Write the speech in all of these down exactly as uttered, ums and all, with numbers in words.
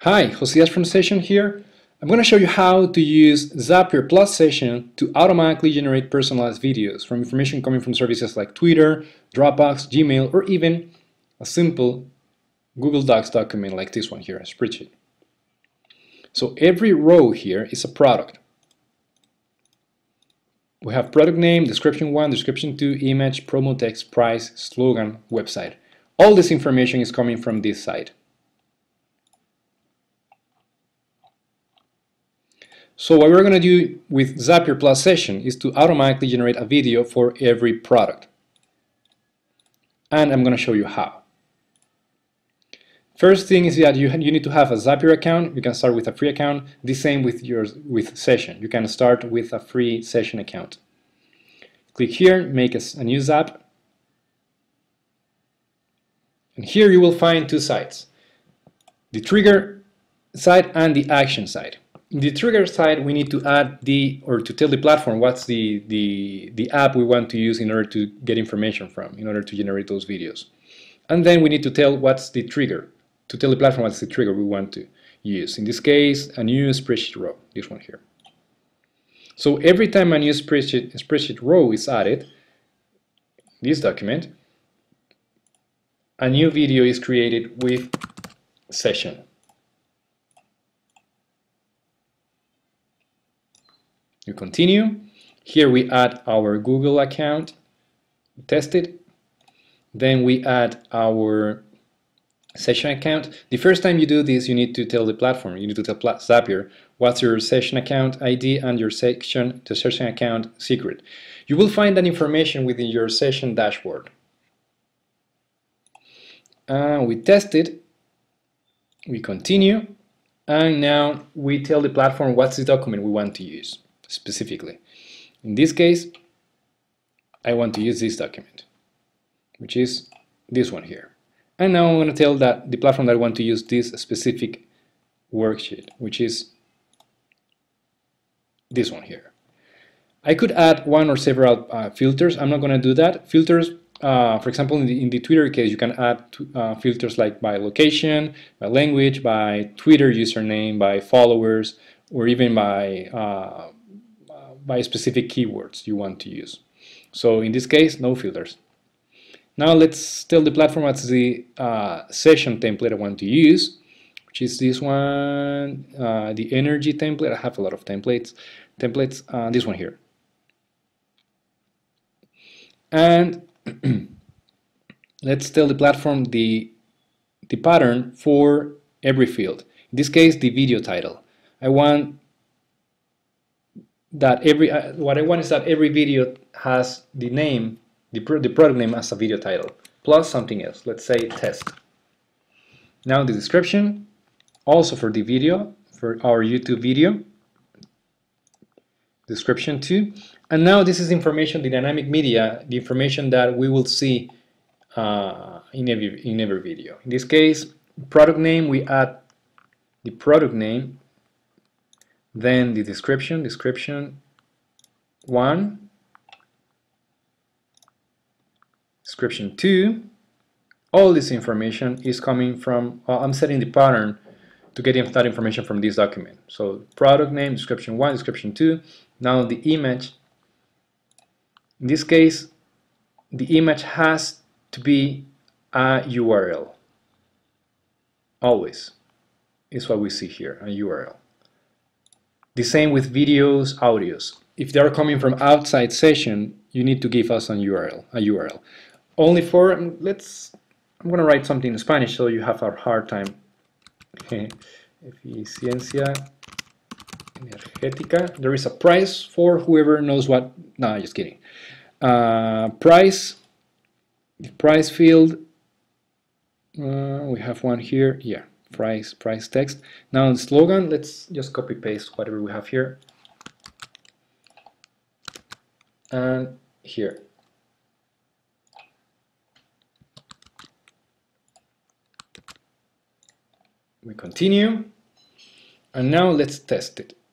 Hi, Josias from Sezion here. I'm going to show you how to use Zapier plus Sezion to automatically generate personalized videos from information coming from services like Twitter, Dropbox, Gmail, or even a simple Google Docs document like this one here, a spreadsheet. So every row here is a product. We have product name, description one, description two, image, promo text, price, slogan, website. All this information is coming from this site. So what we're going to do with Zapier plus Sezion is to automatically generate a video for every product. And I'm going to show you how. First thing is that you, you need to have a Zapier account. You can start with a free account. The same with yours with Sezion. You can start with a free Sezion account. Click here, make a, a new Zap. And here you will find two sites. The trigger side and the action side. In the trigger side, we need to add the, or to tell the platform what's the, the, the app we want to use in order to get information from, in order to generate those videos. And then we need to tell what's the trigger, to tell the platform what's the trigger we want to use. In this case, a new spreadsheet row, this one here. So every time a new spreadsheet, spreadsheet row is added, this document, a new video is created with Sezion. You continue. Here we add our Google account, test it. Then we add our Sezion account. The first time you do this, you need to tell the platform, you need to tell Zapier what's your Sezion account I D and your section, the Sezion account secret. You will find that information within your Sezion dashboard. Uh, we test it. We continue. And now we tell the platform what's the document we want to use. Specifically. In this case, I want to use this document, which is this one here. And now I'm going to tell that the platform that I want to use this specific worksheet, which is this one here. I could add one or several uh, filters. I'm not going to do that. Filters, uh, for example, in the, in the Twitter case, you can add uh, filters like by location, by language, by Twitter username, by followers, or even by uh, by specific keywords you want to use. So in this case, no filters. Now let's tell the platform what's the uh, Sezion template I want to use, which is this one, uh, the energy template. I have a lot of templates. Templates, uh, this one here. And let's tell the platform the, the pattern for every field. In this case, the video title. I want that every uh, what I want is that every video has the name, the, pro the product name as a video title, plus something else. Let's say test. Now the description, also for the video, for our YouTube video, description too. And now this is information, the dynamic media, the information that we will see uh, in every in every video. In this case, product name, we add the product name. Then the description, description one, description two. All this information is coming from, uh, I'm setting the pattern to get that information from this document. So product name, description one, description two. Now the image, in this case, the image has to be a U R L. Always is what we see here, a U R L. The same with videos, audios. If they are coming from outside Sezion, you need to give us a U R L, a U R L. Only for, let's, I'm going to write something in Spanish so you have a hard time. Eficiencia energética. There is a price for whoever knows what, no, just kidding. Uh, price, price field, uh, we have one here, yeah. Price, price text. Now the slogan, let's just copy paste whatever we have here. And here. We continue. And now let's test it.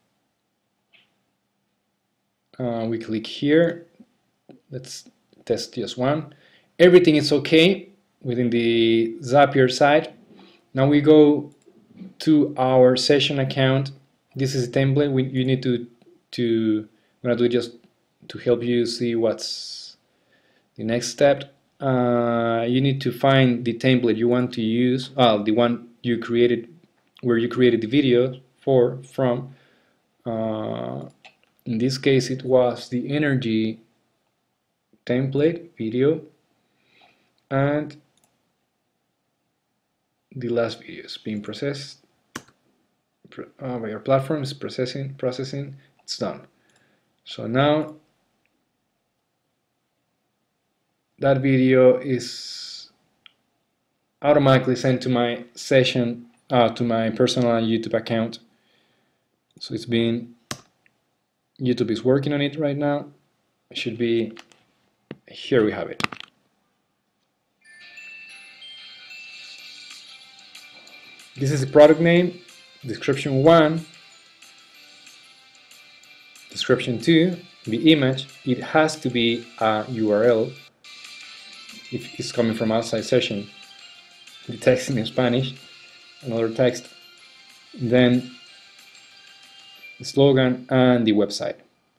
Uh, we click here. Let's test just one. Everything is okay within the Zapier side. Now we go to our session account. This is a template. We, you need to, to, I'm gonna do it just to help you see what's the next step. Uh, you need to find the template you want to use, uh, the one you created, where you created the video for, from. Uh, in this case, it was the energy template video, and the last video is being processed uh, by our platform. Is processing, processing, it's done. So now that video is automatically sent to my session, uh, to my personal YouTube account. So it's being, YouTube is working on it right now. It should be, here we have it. This is the product name, description one, description two, the image. It has to be a U R L if it's coming from outside session. The text in Spanish, another text, then the slogan and the website.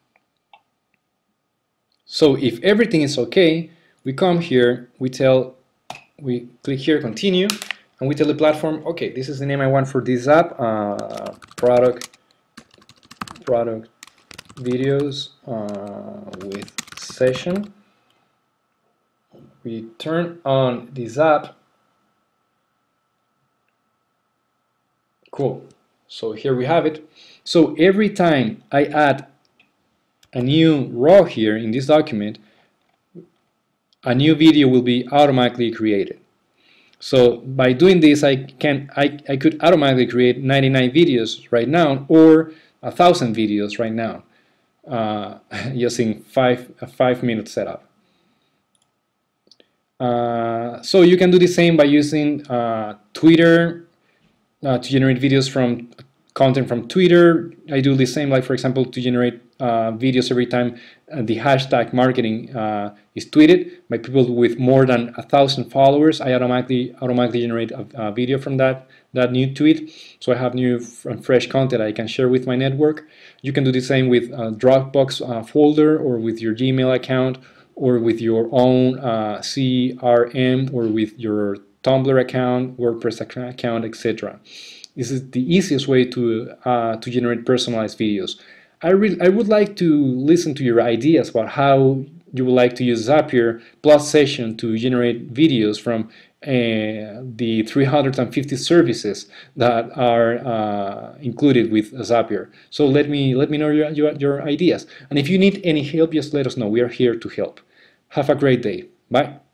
So if everything is okay, we come here, we tell, we click here, continue, and we tell the platform, okay, this is the name I want for this app, uh, product, product videos uh, with session. We turn on this app. Cool. So here we have it. So every time I add a new row here in this document, a new video will be automatically created. So by doing this, I can I, I could automatically create ninety-nine videos right now, or a thousand videos right now, uh, using five a five minute setup. Uh, so you can do the same by using uh, Twitter uh, to generate videos from content from Twitter. I do the same, like for example, to generate uh, videos every time uh, the hashtag marketing uh, is tweeted by people with more than a thousand followers. I automatically automatically generate a, a video from that that new tweet, so I have new and fresh content I can share with my network. You can do the same with a Dropbox uh, folder, or with your Gmail account, or with your own uh, C R M, or with your Tumblr account, WordPress account, et cetera. This is the easiest way to uh, to generate personalized videos. I really I would like to listen to your ideas about how you would like to use Zapier plus Session to generate videos from uh, the three hundred fifty services that are uh, included with Zapier. So let me let me know your, your your ideas. And if you need any help, just let us know. We are here to help. Have a great day. Bye.